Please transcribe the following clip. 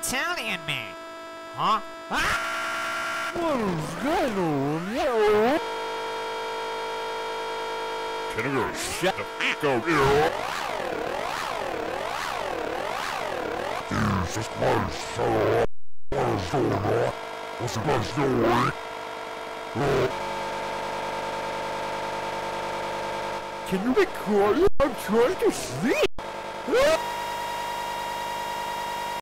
Italian man. Huh? Ah! What is going on? Can I go shut the fuck up here? Jesus Christ, what is going on? What's the best story? Can you be quiet? I'm trying to sleep.